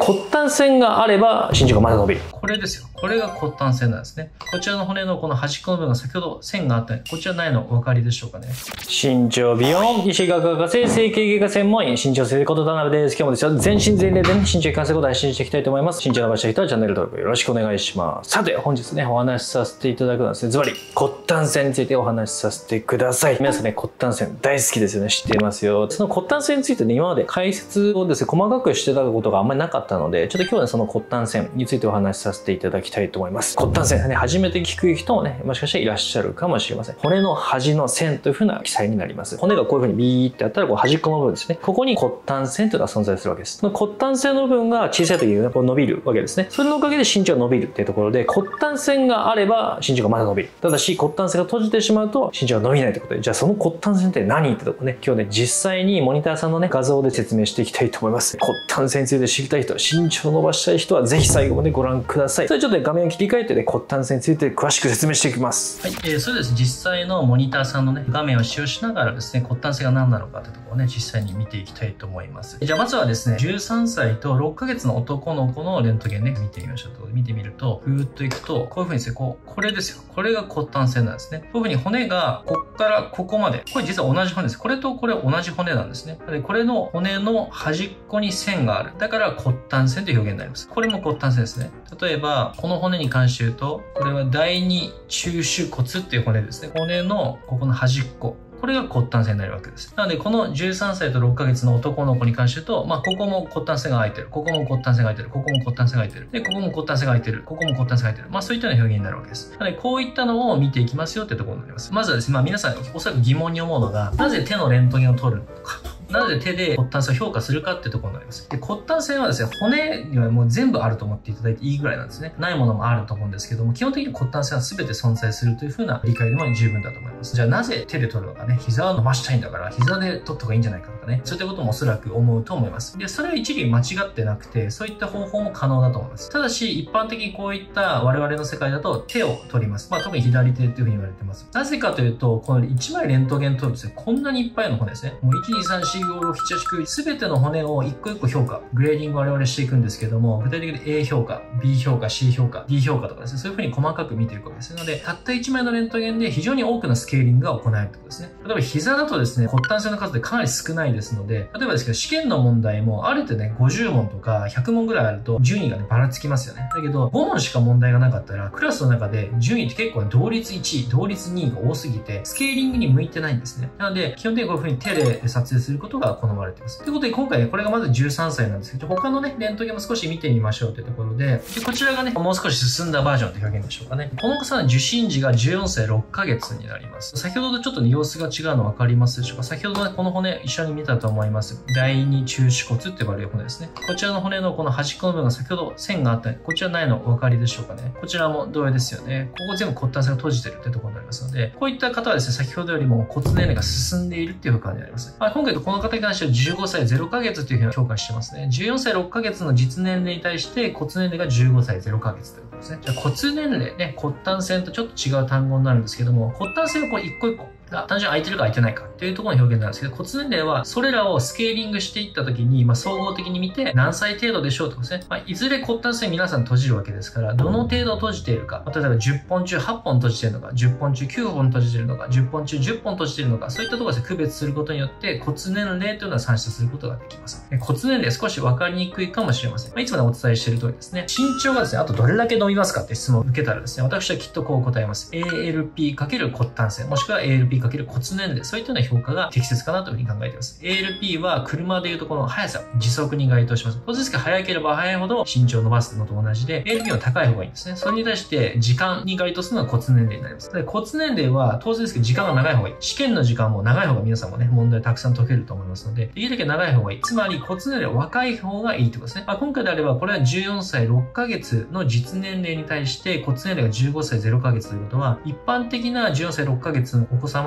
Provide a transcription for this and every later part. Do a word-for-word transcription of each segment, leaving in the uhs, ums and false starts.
骨端線があれば身長がまだ伸びる。 これですよ。これが骨端線なんですね。こちらの骨のこの端っこの部分が先ほど線があったり、こちらないのお分かりでしょうかね。 身長美容医師学博士整形外科専門医身長整形こと田辺です。今日もですよ、全身全霊で、ね、身長に関することを発信していきたいと思います。身長伸ばしたい人はチャンネル登録よろしくお願いします。さて本日ねお話しさせていただくのはですね、ズバリ骨端線についてお話しさせてください。皆さんね骨端線大好きですよね。知っていますよ。その骨端線についてね今まで解説をですね細かくしてたことがあんまりなかったので、ちょっと今日はねその骨端線についてお話しさせていただきたいと思います。骨端線ね初めて聞く人もねもしかしたらいらっしゃるかもしれません。骨の端の線という風な記載になります。骨がこういう風にビーってやったらこう端っこの部分ですね。ここに骨端線というのが存在するわけです。その骨端線の部分が小さい時に、ね、こう伸びるわけですね。それのおかげで身長が伸びるっていうところで、骨端線があれば身長がまだ伸びる。ただし骨端線が閉じてしまうと身長が伸びないということで、じゃあその骨端線って何ってとこね、今日ね実際にモニターさんのね画像で説明していきたいと思います。骨端線について知りたい人、身長を伸ばしたい人はぜひ最後までご覧ください。それではちょっと、ね、画面を切り替えてね骨端線について詳しく説明していきます。 はい、えー、それです。実際のモニターさんのね画面を使用しながらですね、骨端線が何なのかというところをね実際に見ていきたいと思います。じゃあまずはですね、じゅうさんさいとろっかげつの男の子のレントゲンね見てみましょう。と見てみると、ぐーっといくとこういう風にですね、こうこれですよ。これが骨端線なんですね。こういう風に骨がこっからここまで、これ実は同じ骨です。これとこれ同じ骨なんですね。でこれの骨の端っこに線がある。だから骨端線という表現になります。これも骨端線ですね。例えばこの骨に関して言うと、これは第二中手骨っていう骨ですね。骨のここの端っこ、これが骨端線になるわけです。なので、このじゅうさんさいとろっかげつの男の子に関して言うと、まあ、ここも骨端線が空いてる。ここも骨端線が空いてる。ここも骨端線が空いてる。で、ここも骨端線が空いてる。ここも骨端線が空いてる。まあ、そういったような表現になるわけです。なので、こういったのを見ていきますよってところになります。まずはですね、まあ、皆さんおそらく疑問に思うのが、なぜ手のレントゲンを取るのかと。なぜ手で骨端線を評価するかっていうところになります。で、骨端線はですね、骨にはもう全部あると思っていただいていいぐらいなんですね。ないものもあると思うんですけども、基本的に骨端線は全て存在するという風な理解でも十分だと思います。じゃあなぜ手で取るのかね、膝を伸ばしたいんだから膝で取った方がいいんじゃないかとかね、そういったこともおそらく思うと思います。で、それは一理間違ってなくて、そういった方法も可能だと思います。ただし、一般的にこういった我々の世界だと手を取ります。まあ特に左手っていう風に言われてます。なぜかというと、このいちまいレントゲン取るとですね、こんなにいっぱいの骨ですね。もういち、に、さん、し、ご、ろく、なな、はち、きゅう、すべての骨を一個一個評価、グレーディングを我々していくんですけども、具体的に A 評価、B 評価、C 評価、D 評価とかですね、そういう風に細かく見ていくわけです。ので、たったいちまいのレントゲンで非常に多くのスケーリングが行えるってことですね。例えば膝だとですね、骨端線の数でかなり少ないですので、例えばですけど、試験の問題もある程度ね、ごじゅうもんとかひゃくもんぐらいあると順位がね、ばらつきますよね。だけど、ごもんしか問題がなかったら、クラスの中で順位って結構ね、同率いちい、同率にいが多すぎて、スケーリングに向いてないんですね。なので、基本的にこういう風に手で撮影することが好まれています。ということで、今回ね、これがまずじゅうさんさいなんですけど、他のね、レントゲンも少し見てみましょうというところで、でこちらがね、もう少し進んだバージョンという表現でしょうかね。この子さんの受診時がじゅうよんさいろっかげつになります。先ほどとちょっとね、様子が違うの分かりますでしょうか。先ほどね、この骨一緒に見たと思います。第二中手骨って呼ばれる骨ですね。こちらの骨のこの端っこの部分が先ほど線があったり、こちらないのお分かりでしょうかね。こちらも同様ですよね。ここ全部骨端線が閉じてるってところになりますので、こういった方はですね、先ほどよりも骨年齢が進んでいるっていう感じになります。まあ、今回この方に関してはじゅうごさいゼロかげつというふうに評価してますね。じゅうよんさいろっかげつの実年齢に対して骨年齢がじゅうごさいゼロかげつということですね。じゃあ骨年齢ね、骨端線とちょっと違う単語になるんですけども、骨端線をこう一個一個が単純に空いてるか空いてないかっていうところの表現なんですけど、骨年齢はそれらをスケーリングしていった時に、まあ、総合的に見て何歳程度でしょうとかですね、まあ、いずれ骨端線皆さん閉じるわけですから、どの程度閉じているか、例えばじゅっぽん中はっぽん閉じているのか、じゅっぽん中きゅうほん閉じているのか、じゅっぽん中じゅっぽん閉じているのか、そういったところで区別することによって骨年齢というのは算出することができます。骨年齢少し分かりにくいかもしれません。まあ、いつもねお伝えしている通りですね、身長がですね、あとどれだけ伸びますかって質問を受けたらですね、私はきっとこう答えます。エーエルピー× 骨端線、もしくは エーエルピー× 骨年齢、そういったような評価が適切かなというふうに考えています。エーエルピー は車でいうとこの速さ、時速に該当します。当然ですが速ければ速いほど身長を伸ばすのと同じで、エーエルピー は高い方がいいんですね。それに対して時間に該当するのは骨年齢になります。で骨年齢は当然ですけど時間が長い方がいい。試験の時間も長い方が皆さんもね、問題たくさん解けると思いますので、できるだけ長い方がいい。つまり骨年齢は若い方がいいってことですね。まあ、今回であればこれはじゅうよんさいろっかげつの実年齢に対して骨年齢がじゅうごさいゼロかげつということは、一般的なじゅうよんさいろっかげつのお子様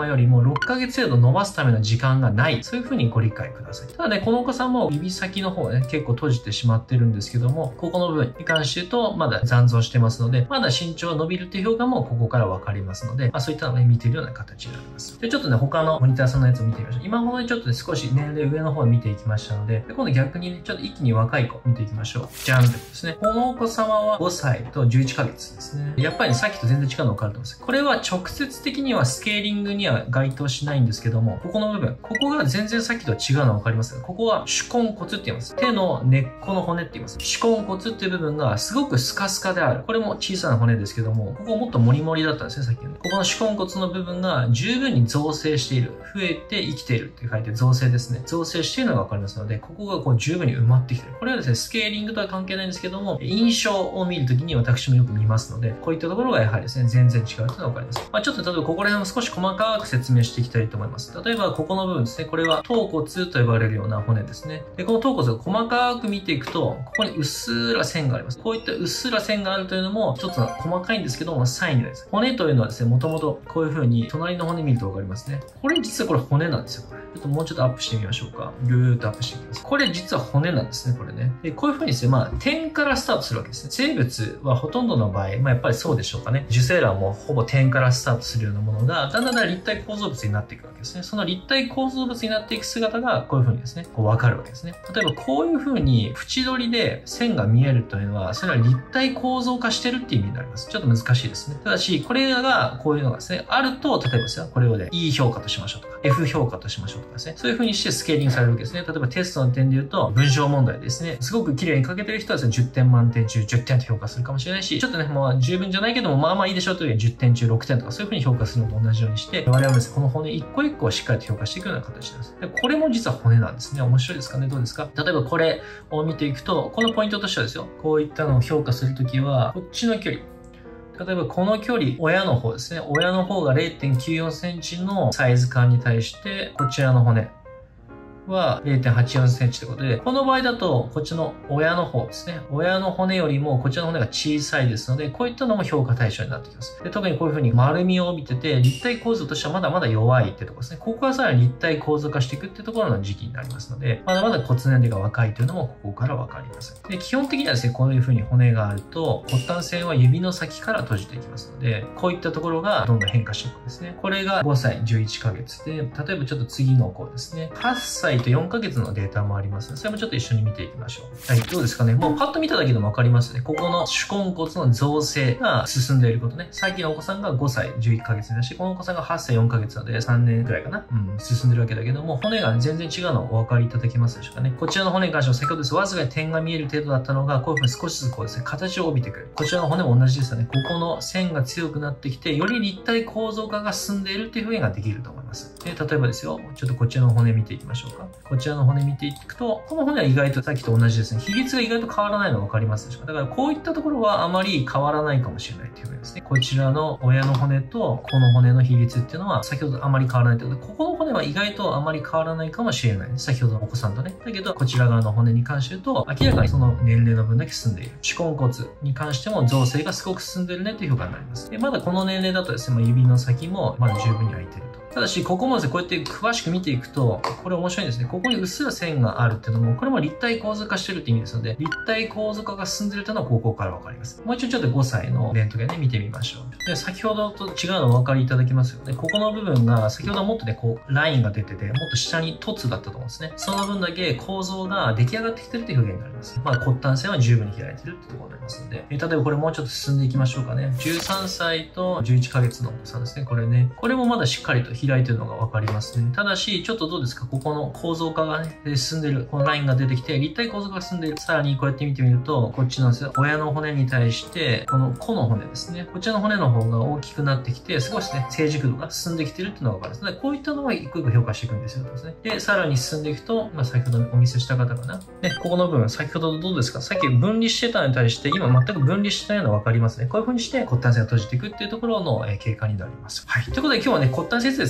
様よりもろっかげつ程度伸ばすための時間がない。そういう風にご理解ください。ただね、このお子さんも指先の方ね、結構閉じてしまってるんですけども、ここの部分に関して言うと、まだ残存してますので、まだ身長が伸びるっていう評価もここから分かりますので、まあ、そういったのをね、見ているような形になります。で、ちょっとね、他のモニターさんのやつを見てみましょう。今ほどにちょっとね、少し年齢上の方を見ていきましたので、で今度逆にね、ちょっと一気に若い子見ていきましょう。じゃんってことですね。このお子様はごさいとじゅういっかげつですね。やっぱり、ね、さっきと全然違うの分かると思います。これは直接的にはスケーリングには該当しないんですけども、ここの部分、ここが全然さっきとは違うの分かりますか？ここは手根骨って言います。手の根っこの骨って言います。手根骨っていう部分がすごくスカスカである。これも小さな骨ですけども、ここもっとモリモリだったんですね、さっきの。ここの手根骨の部分が十分に造成している。増えて生きているって書いて造成ですね。造成しているのが分かりますので、ここがこう十分に埋まってきている。これはですね、スケーリングとは関係ないんですけども、印象を見るときに私もよく見ますので、こういったところがやはりですね、全然違うというのが分かります。まあ、ちょっと例えばここら辺も少し細かく説明していきたいと思います。例えばここの部分ですね、これは頭骨と呼ばれるような骨ですね。で、この頭骨を細かく見ていくと、ここにうっすら線があります。こういったうっすら線があるというのも、一つの細かいんですけども、サインになります。骨というのはですね、もともとこういう風に隣の骨見ると分かりますね。これ実はこれ骨なんですよ、これ。ちょっともうちょっとアップしてみましょうか。ぐーっとアップしていきます。これ実は骨なんですね、これね。で、こういう風にですね、まあ、点からスタートするわけですね。生物はほとんどの場合、まあやっぱりそうでしょうかね。受精卵もほぼ点からスタートするようなものが、だんだんだん立体構造物になっていくわけですね。その立体構造物になっていく姿が、こういう風にですね、こう分かるわけですね。例えばこういう風に縁取りで線が見えるというのは、それは立体構造化してるっていう意味になります。ちょっと難しいですね。ただし、これが、こういうのがですね、あると、例えばですよ、これをね、E 評価としましょうとか、F 評価としましょうとかですね、そういう風にしてスケーリングされるわけですね。例えばテストの点で言うと、文章問題ですね、すごく綺麗に書けてる人はですね、じゅってん満点中じゅってんと評価するかもしれないし、ちょっとね、もう十分じゃないけども、まあまあいいでしょうというよりじゅってん中ろくてんとか、そういう風に評価するのと同じようにして、我々はですね、この骨一個一個をしっかりと評価していくような形です。でこれも実は骨なんですね。面白いですかね？どうですか？例えばこれを見ていくと、このポイントとしてはですよ、こういったのを評価するときは、こっちの距離。例えばこの距離、親の方ですね。親の方が れいてんきゅうよんセンチのサイズ感に対して、こちらの骨は れいてんはちよんセンチということで、この場合だと、こっちの親の方ですね。親の骨よりもこちらの骨が小さいですので、こういったのも評価対象になってきます。で特にこういう風に丸みを帯びてて、立体構造としてはまだまだ弱いってところですね。ここはさらに立体構造化していくってところの時期になりますので、まだまだ骨年齢が若いというのもここからわかります。で、基本的にはですね、こういう風に骨があると、骨端線は指の先から閉じていきますので、こういったところがどんどん変化していくんですね。これがごさいじゅういっかげつで、例えばちょっと次の子ですね、はっさいとよんかげつのデータもありますので、それもちょっと一緒に見ていきましょう。はい、どうですかね。もうパッと見ただけでもわかりますね。ここの手根骨の造成が進んでいることね。さっきのお子さんがごさいじゅういっかげつだし、このお子さんがはっさいよんかげつなのでさんねんくらいかな。うん、進んでるわけだけども、骨が全然違うのをお分かりいただけますでしょうかね。こちらの骨に関しては先ほどです。わずかに点が見える程度だったのが、こういうふうに少しずつこうですね、形を帯びてくる。こちらの骨も同じですよね。ここの線が強くなってきて、より立体構造化が進んでいるっていう表現ができると思います。で、例えばですよ、ちょっとこちらの骨見ていきましょうか。こちらの骨見ていくと、この骨は意外とさっきと同じですね。比率が意外と変わらないのが分かりますでしょうか。だからこういったところはあまり変わらないかもしれないというわけですね。こちらの親の骨とこの骨の比率っていうのは先ほどあまり変わらないということで、ここの骨は意外とあまり変わらないかもしれない。先ほどのお子さんとね。だけど、こちら側の骨に関して言うと、明らかにその年齢の分だけ進んでいる。手根骨に関しても造成がすごく進んでいるねという評価になります。で、まだこの年齢だとですね、まあ、指の先もまだ十分に空いていると。ただし、ここもですね、こうやって詳しく見ていくと、これ面白いんですね。ここにうっすら線があるっていうのも、これも立体構造化してるって意味ですので、立体構造化が進んでるというのはここからわかります。もう一度ちょっとごさいのレントゲンで見てみましょう。で、先ほどと違うのお分かりいただけますよね。ここの部分が、先ほどはもっとね、こう、ラインが出てて、もっと下に凸だったと思うんですね。その分だけ構造が出来上がってきてるっていう表現になります。まあ、骨端線は十分に開いてるってところになりますので、え例えばこれもうちょっと進んでいきましょうかね。じゅうさんさいとじゅういっかげつのお子さんですね。これね。これもまだしっかりと開いてるのがわかりますね。ただし、ちょっとどうですか？ここの構造化がね、進んでる。このラインが出てきて、立体構造化が進んでいる。さらにこうやって見てみると、こっちのですよ、親の骨に対して、この子の骨ですね。こちらの骨の方が大きくなってきて、少しね、成熟度が進んできてるっていうのがわかるんですね。こういったのを一個一個評価していくんですよ。ですね。で、さらに進んでいくと、まあ、先ほどお見せした方かな。ね、ここの部分、先ほどどうですか？さっき分離してたのに対して、今全く分離してないのがわかりますね。こういう風にして骨端線が閉じていくっていうところの経過になります。はい。ということで今日はね、骨端切裂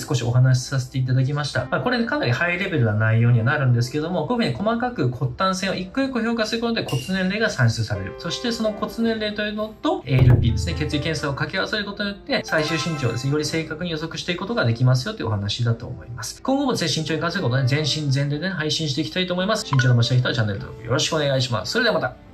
少しお話しさせていただきました。まあ、これかなりハイレベルな内容にはなるんですけども、こういうふうに細かく骨端線を一個一個評価することで骨年齢が算出される。そしてその骨年齢というのと エーエルピー ですね、血液検査を掛け合わせることによって最終身長をですね、より正確に予測していくことができますよというお話だと思います。今後もですね、身長に関することで全身全霊で配信していきたいと思います。身長伸ばしたい人はチャンネル登録よろしくお願いします。それではまた。